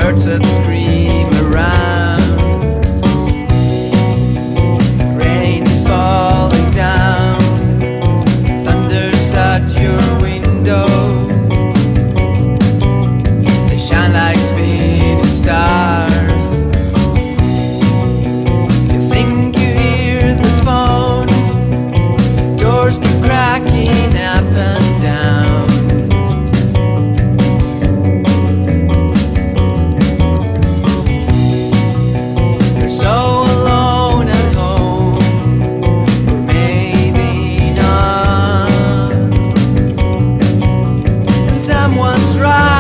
birds that scream around. Rain is falling down, thunder's at your window. They shine like spinning stars. You think you hear the phone, doors keep cracking up and down. You're so alone at home, or maybe not, and someone's right.